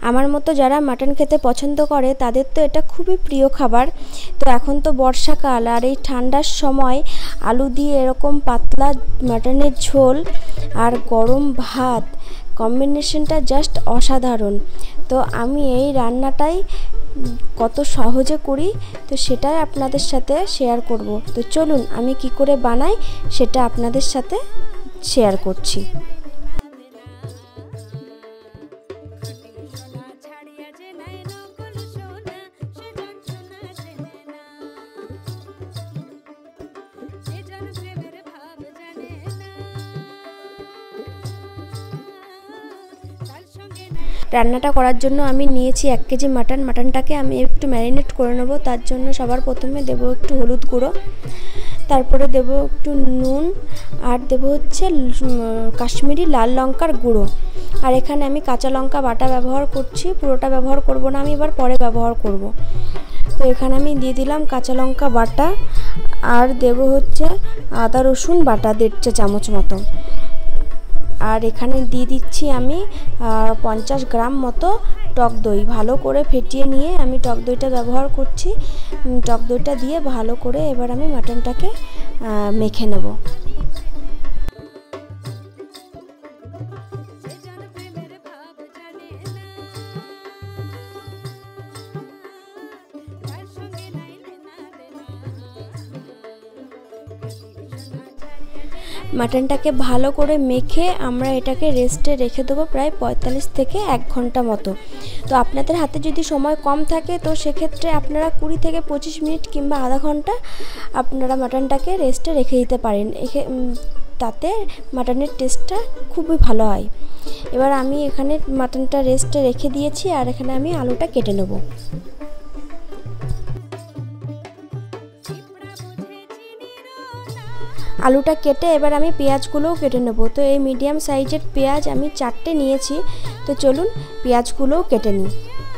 আমার মতো যারা মাটন খেতে পছন্দ করে তাদের তো এটা খুবই প্রিয় খাবার। তো এখন তো বর্ষাকাল, আর এই ঠান্ডার সময় আলু দিয়ে এরকম পাতলা মাটনের ঝোল আর গরম ভাত, কম্বিনেশনটা জাস্ট অসাধারণ। তো আমি এই রান্নাটাই কত সহজে করি, তো সেটাই আপনাদের সাথে শেয়ার করব। তো চলুন আমি কি করে বানাই সেটা আপনাদের সাথে শেয়ার করছি। রান্নাটা করার জন্য আমি নিয়েছি 1 কেজি মাটন। মাটনটাকে আমি একটু ম্যারিনেট করে নেব। তার জন্য সবার প্রথমে দেব একটু হলুদ গুঁড়ো, তারপরে দেব একটু নুন, আর দেব হচ্ছে কাশ্মীরি লাল লঙ্কার গুঁড়ো। আর এখানে আমি কাঁচা লঙ্কা বাটা ব্যবহার করছি, পুরোটা ব্যবহার করব না, আমি এবার পরে ব্যবহার করব। তো এখানে আমি দিয়ে দিলাম কাঁচা লঙ্কা বাটা, আর দেব হচ্ছে আদা রসুন বাটা 1.5 চা চামচ মতো। আর এখানে দিয়ে দিচ্ছি আমি 50 গ্রাম মতো টক দই। ভালো করে ফেটিয়ে নিয়ে আমি টক দইটা ব্যবহার করছি। টক দইটা দিয়ে ভালো করে এবার আমি মাটনটাকে মেখে নেব। মাটনটাকে ভালো করে মেখে আমরা এটাকে রেস্টে রেখে দেবো প্রায় 45 থেকে 1 ঘন্টা মতো। তো আপনাদের হাতে যদি সময় কম থাকে তো সেক্ষেত্রে আপনারা 20 থেকে 25 মিনিট কিংবা আধা ঘন্টা আপনারা মাটনটাকে রেস্টে রেখে দিতে পারেন। তাতে মাটনের টেস্টটা খুবই ভালো হয়। এবার আমি এখানে মাটনটা রেস্টে রেখে দিয়েছি, আর এখানে আমি আলুটা কেটে নেব। আলুটা কেটে এবার আমি পেঁয়াজগুলোও কেটে নেব। তো এই মিডিয়াম সাইজের পেঁয়াজ আমি 4টে নিয়েছি। তো চলুন পেঁয়াজগুলোও কেটে নিই।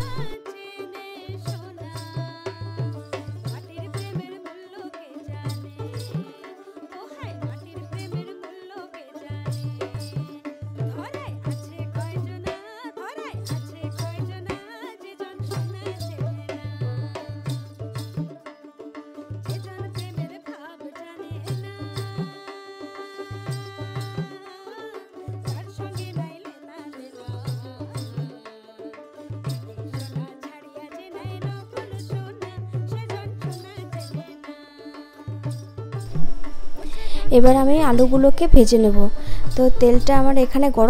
এবার আমি আলুগুলোকে ভেজে নেব। তো তেলটা আমার এখানে গরম।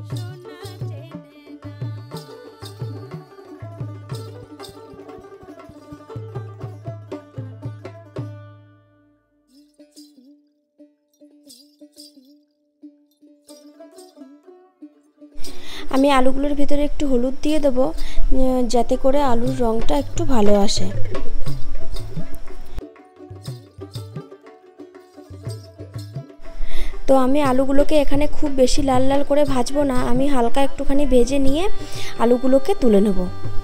আমি আলুগুলোর ভিতরে একটু হলুদ দিয়ে দেবো, যাতে করে আলুর রঙটা একটু ভালো আসে। তো আমি আলুগুলোকে এখানে খুব বেশি লাল লাল করে ভাজবো না, আমি হালকা একটুখানি ভেজে নিয়ে আলুগুলোকে তুলে নেব।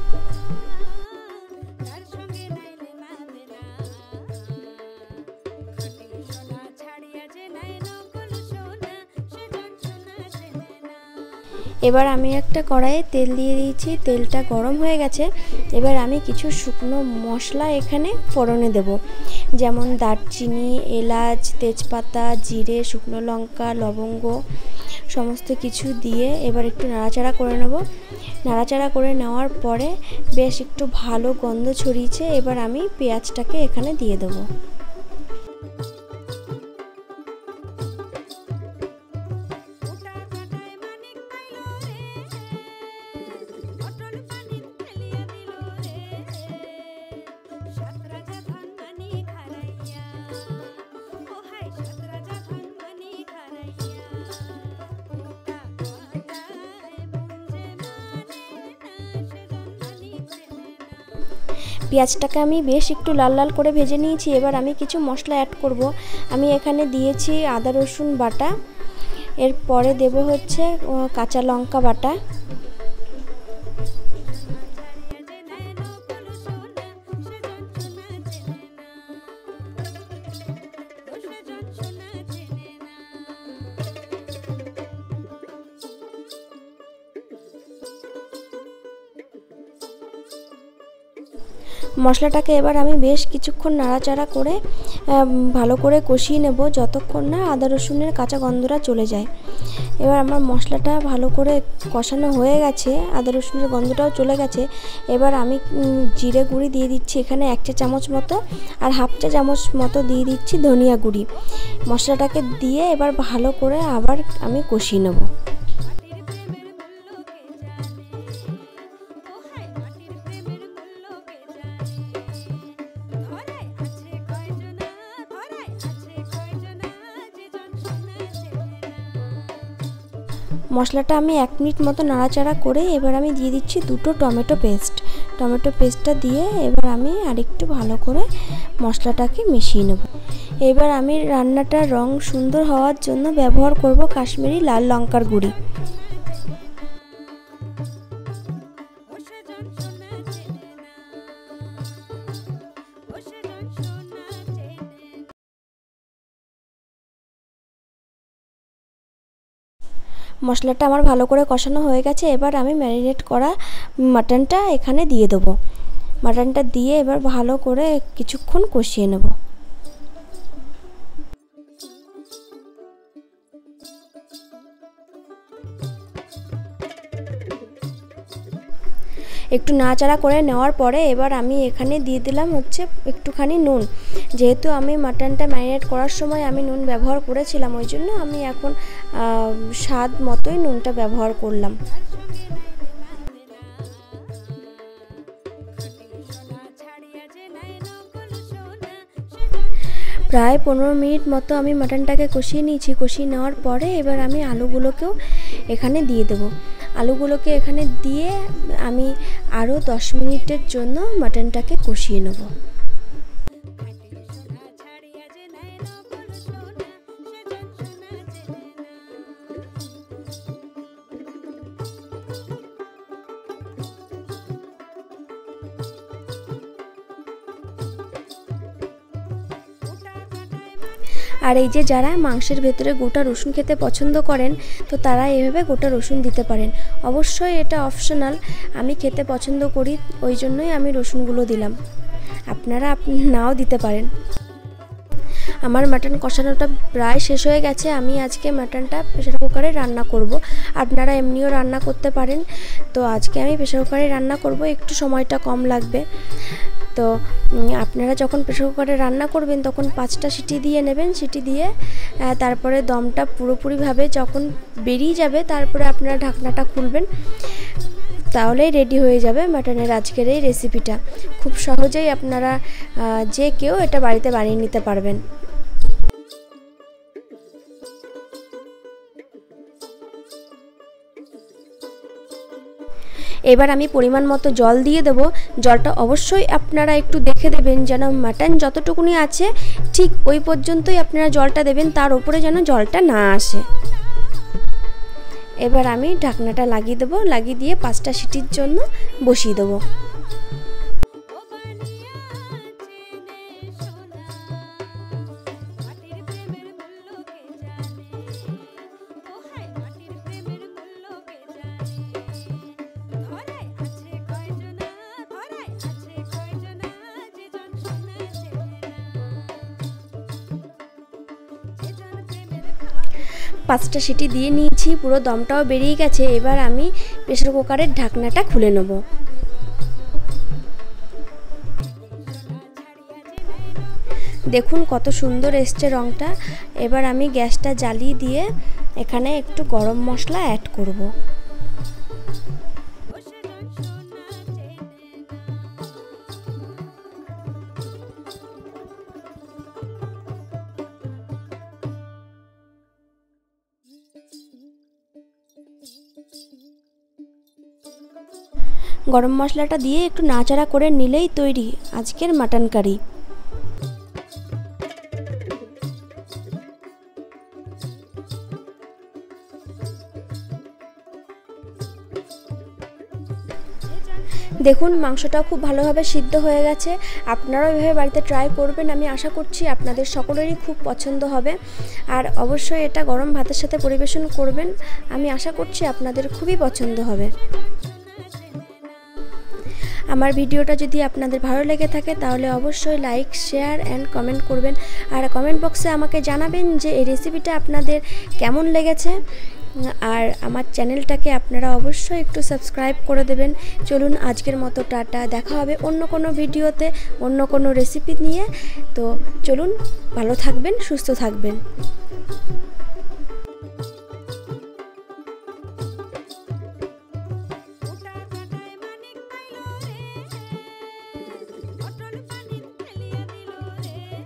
এবার আমি একটা কড়াইয়ে তেল দিয়ে দিয়েছি, তেলটা গরম হয়ে গেছে। এবার আমি কিছু শুকনো মশলা এখানে ফোড়নে দেব, যেমন দারচিনি, এলাচ, তেজপাতা, জিরে, শুকনো লঙ্কা, লবঙ্গ, সমস্ত কিছু দিয়ে এবার একটু নাড়াচাড়া করে নেব। নাড়াচাড়া করে নেওয়ার পরে বেশ একটু ভালো গন্ধ ছড়িয়েছে। এবার আমি পেঁয়াজটাকে এখানে দিয়ে দেবো। পেঁয়াজটাকে আমি বেশ একটু লাল লাল করে ভেজে নিয়েছি। এবার আমি কিছু মশলা অ্যাড করব। আমি এখানে দিয়েছি আদা রসুন বাটা, এরপরে দেব হচ্ছে কাঁচা লঙ্কা বাটা, মশলাটাকে এবার আমি বেশ কিছুক্ষণ নাড়াচাড়া করে ভালো করে কষিয়ে নেব যতক্ষণ না আদা রসুনের কাঁচা গন্ধটা চলে যায়। এবার আমার মশলাটা ভালো করে কষানো হয়ে গেছে, আদা রসুনের গন্ধটাও চলে গেছে। এবার আমি জিরে গুঁড়ি দিয়ে দিচ্ছি এখানে 1 চা চামচ মতো, আর হাফ চা চামচ মতো দিয়ে দিচ্ছি ধনিয়া গুঁড়ি। মশলাটাকে দিয়ে এবার ভালো করে আবার আমি কষিয়ে নেব। মশলাটা আমি 1 মিনিট মতো নাড়াচাড়া করে এবার আমি দিয়ে দিচ্ছি 2টো টমেটো পেস্টটা দিয়ে এবার আমি আরেকটু ভালো করে মশলাটাকে মিশিয়ে নেব। এবার আমি রান্নাটার রং সুন্দর হওয়ার জন্য ব্যবহার করব কাশ্মীরি লাল লঙ্কার গুঁড়ি। মশলাটা আমার ভালো করে কষানো হয়ে গেছে। এবার আমি ম্যারিনেট করা মাটনটা এখানে দিয়ে দেবো। মাটনটা দিয়ে এবার ভালো করে কিছুক্ষণ কষিয়ে নেব। একটু নাড়াচাড়া করে নেওয়ার পরে এবার আমি এখানে দিয়ে দিলাম হচ্ছে একটুখানি নুন। যেহেতু আমি মাটনটা ম্যারিনেট করার সময় আমি নুন ব্যবহার করেছিলাম, ওই জন্য আমি এখন স্বাদ মতোই নুনটা ব্যবহার করলাম। প্রায় 15 মিনিট মতো আমি মাটনটাকে কষিয়ে নিয়েছি। কষিয়ে নেওয়ার পরে এবার আমি আলুগুলোকেও এখানে দিয়ে দেবো। আলুগুলোকে এখানে দিয়ে আমি আরও 10 মিনিটের জন্য মাটনটাকে কষিয়ে নেব। আর এই যে যারা মাংসের ভেতরে গোটা রসুন খেতে পছন্দ করেন, তো তারা এভাবে গোটা রসুন দিতে পারেন। অবশ্যই এটা অপশনাল, আমি খেতে পছন্দ করি, ওই জন্যই আমি রসুনগুলো দিলাম। আপনারা নাও দিতে পারেন। আমার মাটন কষানোটা প্রায় শেষ হয়ে গেছে। আমি আজকে মাটনটা প্রেসার কুকারে রান্না করব। আপনারা এমনিও রান্না করতে পারেন, তো আজকে আমি প্রেসার কুকারে রান্না করব, একটু সময়টা কম লাগবে। তো আপনারা যখন প্রেসার কুকারে রান্না করবেন তখন 5টা সিটি দিয়ে নেবেন। সিটি দিয়ে তারপরে দমটা পুরোপুরিভাবে যখন বেরিয়ে যাবে তারপরে আপনারা ঢাকনাটা খুলবেন, তাহলেই রেডি হয়ে যাবে মাটনের আজকের এই রেসিপিটা। খুব সহজেই আপনারা যে কেউ এটা বাড়িতে বানিয়ে নিতে পারবেন। এবার আমি পরিমাণ মতো জল দিয়ে দেবো। জলটা অবশ্যই আপনারা একটু দেখে দেবেন যেন মাটন যতটুকুনি আছে ঠিক ওই পর্যন্তই আপনারা জলটা দেবেন, তার উপরে যেন জলটা না আসে। এবার আমি ঢাকনাটা লাগিয়ে দেবো, লাগিয়ে দিয়ে 5টা সিটির জন্য বসিয়ে দেবো। পাঁচটা সিটি দিয়ে নিয়েছি, পুরো দমটাও বেরিয়ে গেছে। এবার আমি প্রেসার কুকারের ঢাকনাটা খুলে নেব। দেখুন কত সুন্দর এসছে রঙটা। এবার আমি গ্যাসটা জ্বালিয়ে দিয়ে এখানে একটু গরম মশলা অ্যাড করব। গরম মশলাটা দিয়ে একটু নাড়াচাড়া করে নিলেই তৈরি আজকের মাটন কারি। দেখুন মাংসটাও খুব ভালোভাবে সিদ্ধ হয়ে গেছে। আপনারাও এভাবে বাড়িতে ট্রাই করবেন, আমি আশা করছি আপনাদের সকলেরই খুব পছন্দ হবে। আর অবশ্যই এটা গরম ভাতের সাথে পরিবেশন করবেন, আমি আশা করছি আপনাদের খুবই পছন্দ হবে। আমার ভিডিওটা যদি আপনাদের ভালো লেগে থাকে তাহলে অবশ্যই লাইক, শেয়ার অ্যান্ড কমেন্ট করবেন। আর কমেন্ট বক্সে আমাকে জানাবেন যে এই রেসিপিটা আপনাদের কেমন লেগেছে। আর আমার চ্যানেলটাকে আপনারা অবশ্যই একটু সাবস্ক্রাইব করে দেবেন। চলুন আজকের মতো টাটা, দেখা হবে অন্য কোনো ভিডিওতে অন্য কোনো রেসিপি নিয়ে। তো চলুন, ভালো থাকবেন, সুস্থ থাকবেন।